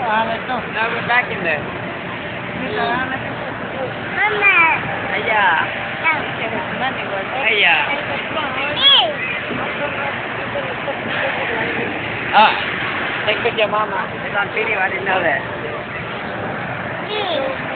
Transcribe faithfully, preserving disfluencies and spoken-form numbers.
Now we're back in there. Mama. Aya. Aya. Ah, take with your mama. It's on video. I didn't know that.